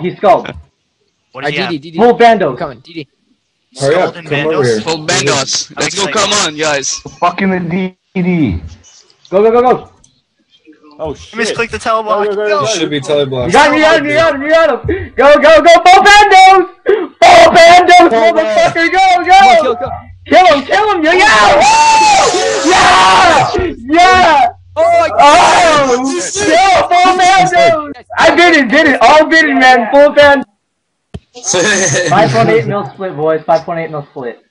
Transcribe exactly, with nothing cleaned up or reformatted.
He's skulled. What does he have? D D, D D. Full bando. I'm coming, D D. Hurry up, Skulled and come over here. Bandos? Full bandos. Let's go, come on, guys. Fucking the D D. Go, go, go, go. Oh I shit. misclicked the teleblock. Go, go, go, Go. go. Should be teleblock. You got him, you got him, you got him, you got him. Go, go, go, full bandos. Full bandos, motherfucker, go, go. Kill, kill. Kill him, kill him, yeah, yeah, yeah, yeah. Oh, I Oh, yo, full bandos. I did it, did it, all did it, man, full band. five point eight mil split, boys, five point eight mil split.